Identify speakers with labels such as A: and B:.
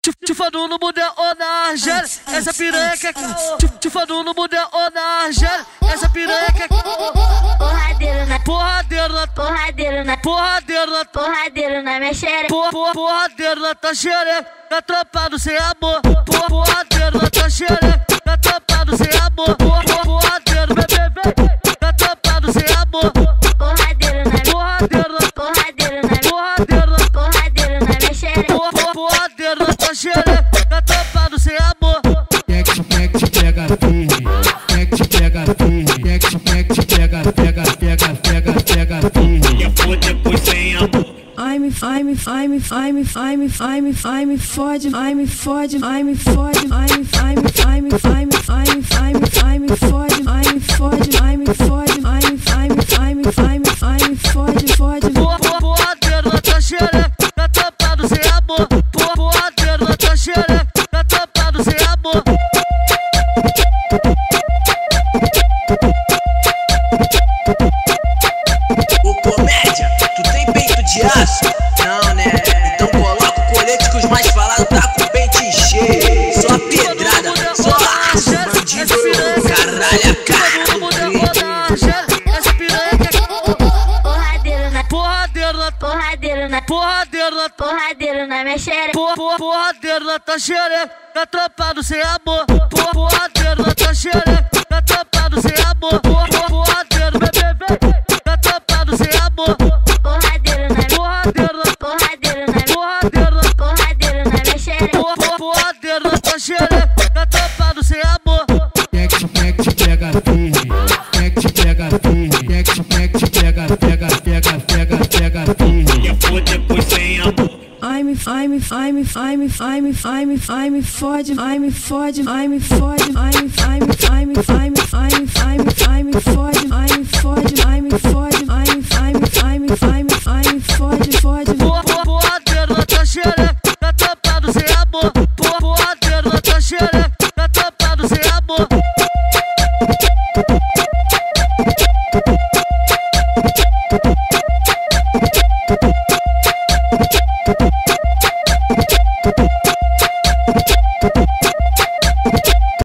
A: Tifando no mundo é onagel, essa piranha que é caô. Tifando no mundo é onagel, essa piranha que é caô.
B: Porradeiro na
A: porradeiro na
B: porradeiro na
A: porradeiro na
B: porradeiro na minha xereca.
A: Porradeiro na tua xereca, tá trampado sem amor. Porradeiro na tua xereca, tá trampado sem amor. Porradeiro, bebê, tá trampado sem amor.
B: Porradeiro na
A: Porradeiro na
B: porradeiro na
A: porradeiro na
B: porradeiro na minha xereca.
A: porradeiro na tua xereca, tá trampado sem amor.
C: Quer que te pega firme, quer que te pega firme, quer que te pega firme.
D: Quer foder depois sem amor.
E: Ai me fode, ai me fode, ai me fode, ai me fode, ai me fode, ai me fode, ai me fode, ai me fode, fode.
A: Porradeiro na tua xereca, tá trampado sem amor. Porradeiro na tua xereca, tá trampado sem amor.
D: Ô comédia, tu tem peito de aço? Não, né? Então coloca o colete que os mais falados tá com o peito cheio. Só pedrada, só aço, bandido, caralho, a cara do crime.
A: Essa piranha que é caô.
B: Porradeiro na
A: Porradeiro na
B: porradeiro na
A: porradeiro na
B: porradeiro na minha xereca.
A: porradeiro na tua xereca, tá trampado sem amor. Porradeiro na tua xereca, tá trampado sem amor. Porradeiro, bebê, tá trampado sem amor.
B: Porradeiro na
A: Porradeiro na
B: porradeiro na
A: porradeiro na
B: porradeiro na minha xereca.
A: porradeiro na tua xereca, tá trampado sem amor.
C: Quer que te pega firme, quer que te pega firme, quer que te pega firme.
D: Quer foder depois sem amor.
E: Ai me fode, ai me fode, ai me fode, ai me fode, fode.
A: Porradeiro na tua xereca, tá trampado sem amor. Porradeiro na tua xereca,